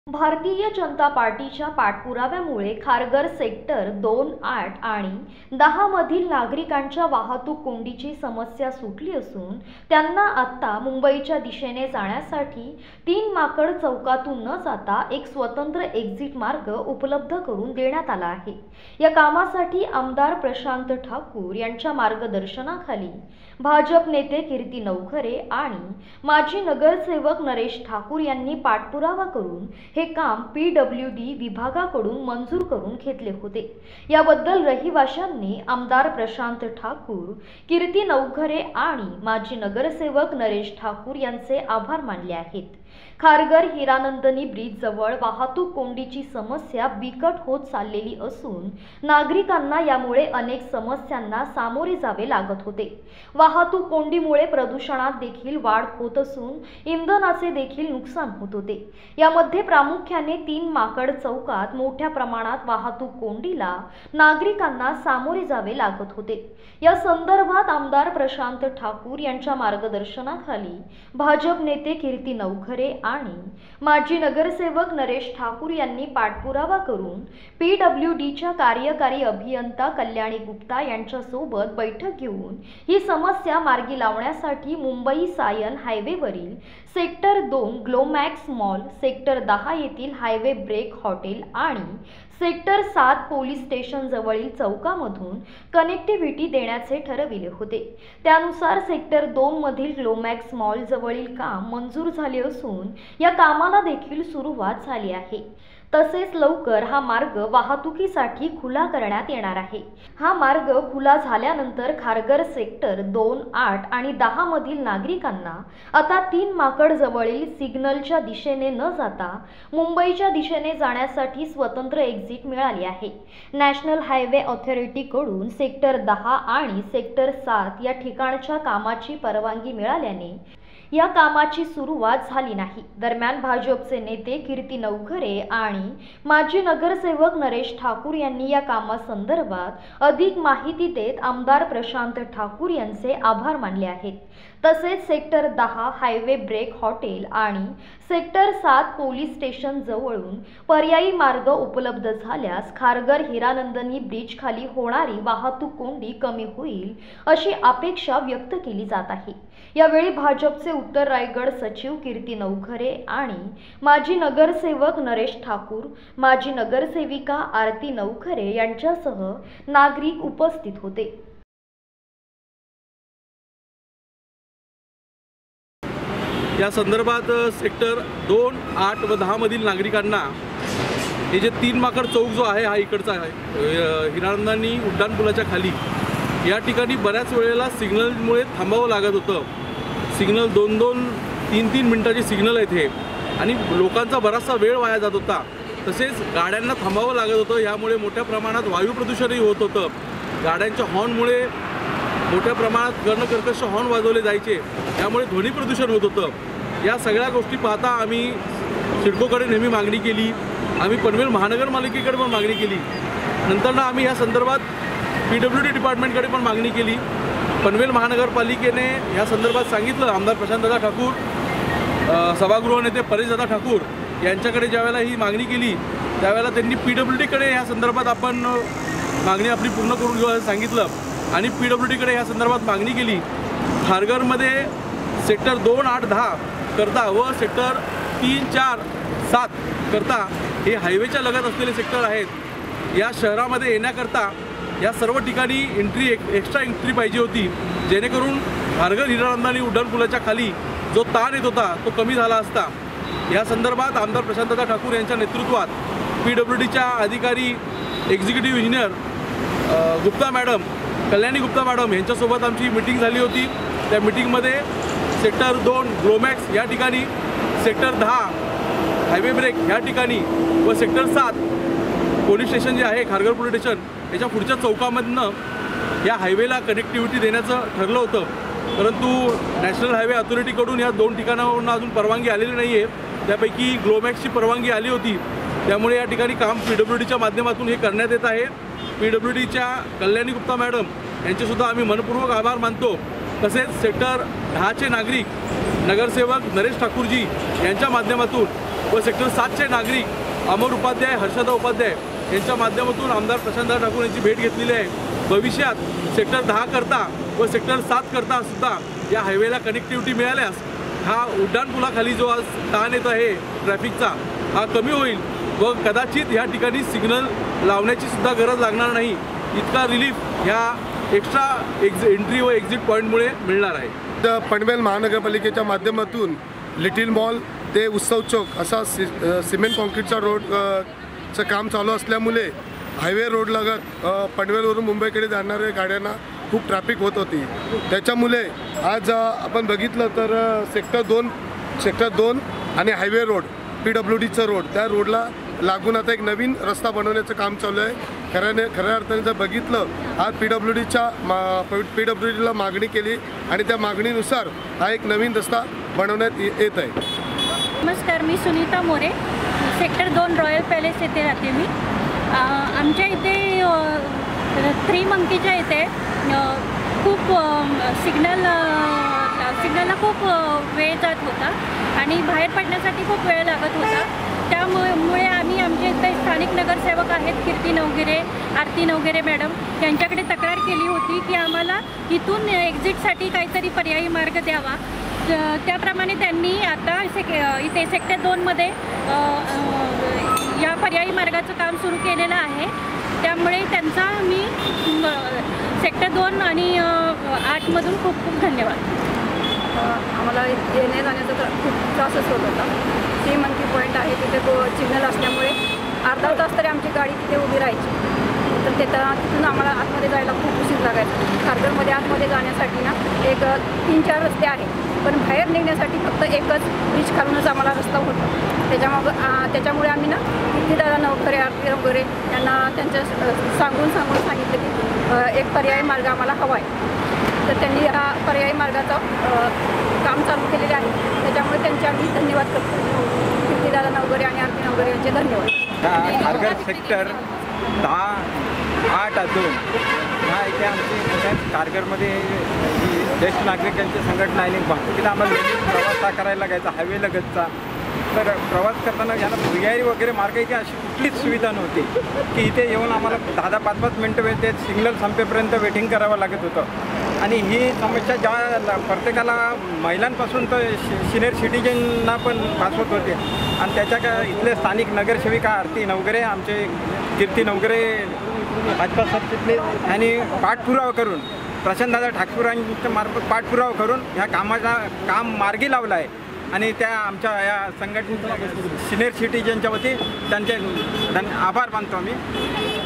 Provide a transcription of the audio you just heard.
भारतीय जनता पार्टीच्या पाठपुराव्यामुळे खारघर सेक्टर 2, 8 आणि 10 मधील नागरिकांच्या वाहतूक कोंडीची समस्या सुटली असून त्यांना आता मुंबईच्या दिशेने जाण्यासाठी 3 माकड चौकातून न जाता एक स्वतंत्र एक्झिट मार्ग उपलब्ध करून देण्यात आला आहे। या कामासाठी आमदार प्रशांत ठाकूर यांच्या मार्गदर्शनाखाली भाजप नेते कीर्ती नवखरे आणि माजी नगरसेवक नरेश ठाकूर यांनी पाठपुरावा करून हे काम PWD विभागाकडून मंजूर करून घेतले होते। याबद्दल रहिवाशांनी आमदार प्रशांत ठाकूर, कीर्ती नवखरे आणि माजी नगरसेवक नरेश ठाकूर यांचे आभार मानले आहेत। खारघर हिरानंदनी ब्रिज जवळ वाहतूक कोंडीची समस्या बिकट होत चाललेली असून नागरिकांना यामुळे अनेक समस्यांना सामोरे जावे लागत होते। वाहतूक कोंडीमुळे प्रदूषणात देखील वाढ होत असून इंधनाचे देखील नुकसान होत होते। यामध्ये प्रामुख्याने 3 माकड चौकात मोठ्या प्रमाणात वाहतूक कोंडीला नागरिकांना सामोरे जावे लागत होते। या संदर्भात आमदार प्रशांत ठाकूर यांच्या मार्गदर्शनाखाली भाजप नेते कीर्ती नवखरे आणि माजी नगरसेवक नरेश ठाकूर यांनी पाठपुरावा करून PWDच्या कार्यकारी अभियंता कल्याणी गुप्ता यांच्यासोबत बैठक घेऊन ही समस्या मार्गी लावण्यासाठी मुंबई सायन हायवेवरील सेक्टर 2 ग्लोमॅक्स मॉल, सेक्टर 10 येथील हायवे ब्रेक हॉटेल आणि सेक्टर 7 पोलीस स्टेशन जवळील चौकामधून कनेक्टिव्हिटी देण्याचे ठरविले होते। त्यानुसार सेक्टर 2 मधील ग्लोमॅक्स मॉल जवळील काम मंजूर झाले असून या कामाला देखील सुरुवात झाली आहे। तसेच लवकर हा मार्ग वाहतुकीसाठी खुला करण्यात येणार आहे। हा मार्ग खुला झाल्यानंतर खारघर सेक्टर 2, 8 आणि 10 मधील नागरिकांना आता 3 माकड जवळील सिग्नलच्या दिशेने न जाता मुंबईच्या दिशेने जाण्यासाठी स्वतंत्र एक्झिट मिळाली आहे। नॅशनल हायवे अथॉरिटीकडून सेक्टर 10 आणि सेक्टर 7 या ठिकाणच्या कामाची परवानगी मिळाल्याने या कामाची सुरुवात झाली नाही। दरम्यान भाजपचे नेते कीर्ती नवखरे आणि माजी नगरसेवक नरेश ठाकूर यांनी या कामासंदर्भात अधिक माहिती देत आमदार प्रशांत ठाकूर यांचे आभार मानले आहेत। तसेच सेक्टर 10 हायवे ब्रेक हॉटेल आणि सेक्टर 7 पोलीस स्टेशन जवळून पर्यायी मार्ग उपलब्ध झाल्यास खारघर हिरानंदनी ब्रिज खाली होणारी वाहतूक कोंडी कमी होईल अशी अपेक्षा व्यक्त केली जात आहे। यावेळी भाजपचे उत्तर रायगड सचिव कीर्ती नवखरे आणि माजी नगरसेवक नरेश ठाकूर, माजी नगरसेविका आरती नवखरे यांच्यासह नागरिक उपस्थित होते। या संदर्भात सेक्टर 2, 8 व 10 मधील नागरिकांना हे जे 3 माकड चौक जो आहे हा इकडचा आहे हिरानंदनी उड्डाणपुलाच्या खाली या ठिकाणी बऱ्याच वेळेला सिग्नलमुळे थांबावं लागत होतं। सिग्नल 2-2, 3-3 मिनिटाची सिग्नल आहेत हे आणि लोकांचा बराचसा वेळ वाया जात होता। तसेच गाड्यांना थांबावं लागत होतं। यामुळे मोठ्या प्रमाणात वायू प्रदूषणही होत होतं। गाड्यांच्या हॉर्नमुळे मोठ्या प्रमाणात कर्णकर्कश हॉर्न वाजवले जायचे, त्यामुळे ध्वनी प्रदूषण होत होतं। या सगळ्या गोष्टी पाहता आम्ही सिडकोकडे नेहमी मागणी केली, आम्ही पनवेल महानगरपालिकेकडे पण मागणी केली। नंतर आम्ही या संदर्भात PWD डिपार्टमेंटकडे पण मागणी केली। पनवेल महानगरपालिकेने या संदर्भात सांगितलं, आमदार प्रशांतदादा ठाकूर, सभागृह नेते परेशदादा ठाकूर यांच्याकडे ज्यावेळेला ही मागणी केली त्यावेळेला त्यांनी PWDकडे या संदर्भात आपण मागणी आपली पूर्ण करून घेऊ असं सांगितलं आणि PWDकडे या संदर्भात मागणी केली। खारघरमध्ये सेक्टर 2, 8, 10 करता व सेक्टर 3, 4, 7 करता हे हायवेच्या लगत असलेले सेक्टर आहेत। या शहरामध्ये येण्याकरता या सर्व ठिकाणी एक्स्ट्रा एंट्री पाहिजे होती, जेणेकरून खारघर हिरानंदनी उड्डाणपुलाच्या खाली जो ताण येत होता तो कमी झाला असता। या संदर्भात आमदार प्रशांतदादा ठाकूर यांच्या नेतृत्वात PWDच्या अधिकारी executive engineer Gupta madam, Kalyani Gupta madam यांच्यासोबत आमची मीटिंग झाली होती। त्या मीटिंगमध्ये सेक्टर 2 ग्लोमॅक्स या ठिकाणी, सेक्टर 10 हायवे ब्रेक या ठिकाणी व सेक्टर 7 पोलीस स्टेशन जे आहे खारघर पोलीस स्टेशन याच्या पुढच्या चौकामधनं या हायवेला कनेक्टिव्हिटी देण्याचं ठरलं होतं, परंतु नॅशनल हायवे अथॉरिटीकडून या 2 ठिकाणावरून अजून परवानगी आलेली नाही आहे। त्यापैकी ग्लोमॅक्सची परवानगी आली होती, त्यामुळे या ठिकाणी काम PWDच्या माध्यमातून हे करण्यात येत आहे। PWDच्या कल्याणी गुप्ता मॅडम यांचेसुद्धा आम्ही मनपूर्वक आभार मानतो। तसेच सेक्टर 10चे नागरिक नगरसेवक नरेश ठाकूरजी यांच्या माध्यमातून व सेक्टर 7चे नागरिक अमर उपाध्याय, हर्षदा उपाध्याय यांच्या माध्यमातून आमदार प्रशांत ठाकूर यांची भेट घेतलेली आहे। भविष्यात सेक्टर 10 करता व सेक्टर 7 करता सुद्धा या हायवेला कनेक्टिव्हिटी मिळाल्यास हा उड्डाणपुलाखाली जो आज ताण येत आहे ट्रॅफिकचा हा कमी होईल व कदाचित ह्या ठिकाणी सिग्नल लावण्याची सुद्धा गरज लागणार नाही, इतका रिलीफ ह्या एक्स्ट्रा एंट्री व एक्झिट पॉईंटमुळे मिळणार आहे। पनवेल महानगरपालिकेच्या माध्यमातून लिटिल मॉल ते उत्सव चौक असा सिमेंट कॉन्क्रीटचा रोडचं काम चालू असल्यामुळे हायवे रोडलगत पनवेलवरून मुंबईकडे जाणाऱ्या गाड्यांना खूप ट्रॅफिक होत होती। त्याच्यामुळे आज आपण बघितलं तर सेक्टर 2 आणि हायवे रोड PWDचा रोड त्या रोडला लागून आता एक नवीन रस्ता बनवण्याचं काम चालू आहे। खऱ्या अर्थाने जर बघितलं आज PWDला मागणी केली आणि त्या मागणीनुसार हा एक नवीन रस्ता बनवण्यात येत आहे। नमस्कार, मी Sunita More, sector 2 royal palace येथे राहते मी। आमच्या इथे थ्री मंकीच्या इथे खूप सिग्नलला खूप वेळ जात होता आणि बाहेर पडण्यासाठी खूप वेळ लागत होता। त्यामुळे आम्ही आमचे इथे स्थानिक नगरसेवक आहेत कीर्ती नवगिरे, आरती नवगिरे मॅडम यांच्याकडे तक्रार केली होती की आम्हाला इथून एक्झिटसाठी काहीतरी पर्यायी मार्ग द्यावा। त्याप्रमाणे त्यांनी आता इथे सेक्टर 2मध्ये या पर्यायी मार्गाचं काम सुरू केलेलं आहे। त्यामुळे त्यांचा मी सेक्टर 2 आणि 8मधून खूप खूप धन्यवाद। आम्हाला येण्या जाण्याचा खूप त्रासच होत होता। ते मंकी पॉईंट आहे तिथे सिग्नल असल्यामुळे अर्धा तास तरी आमची गाडी तिथे उभी राहायची, तर तिथून आम्हाला आतमध्ये जायला खूप उशीर लागायचा। खारघरमध्ये आतमध्ये जाण्यासाठी ना एक 3-4 रस्ते आहेत, पण बाहेर निघण्यासाठी फक्त एकच ब्रिज खालूनच आम्हाला रस्ता होता। त्याच्यामुळे आम्ही ना कीर्तीदादा नवखरे, आरती नवखरे यांना त्यांच्या सांगून सांगितलं की एक पर्यायी मार्ग आम्हाला हवा आहे, तर त्यांनी हा पर्यायी मार्गाचं काम चालू केलेले आहे। त्याच्यामुळे त्यांचे आम्ही धन्यवाद करतो। कीर्तीदादा नवघरे आणि आरती नवघरे यांचे धन्यवाद। खारघर सेक्टर 10, 8, 2 ह्या इथे आमची खारघरमध्ये ज्येष्ठ नागरिकांची संघटना आहे। वाहतुकीला आम्हाला प्रवास करायला लागायचा हायवे लगतचा, तर प्रवास करताना यांना पर्यायी वगैरे मार्ग इथे अशी कुठलीच सुविधा नव्हती की इथे येऊन आम्हाला 10-5 मिनटं वेळ ते सिग्नल संपेपर्यंत वेटिंग करावं लागत होतं। आणि ही समस्या ज्या प्रत्येकाला महिलांपासून तर सिनियर सिटीजनना पण भासवत होते। आणि त्याच्या इथले स्थानिक नगरसेविका आरती नवघरे, आमचे कीर्ती नवघरे भाजपा सरचिटणीस यांनी पाठपुरावा करून प्रशांतदादा ठाकूरांच्या मार्फत पाठपुरावा करून ह्या काम मार्गी लावलं आहे। आणि त्या आमच्या या संघटनेच्या सिनियर सिटीजनच्या वती त्यांचे आभार मानतो आम्ही।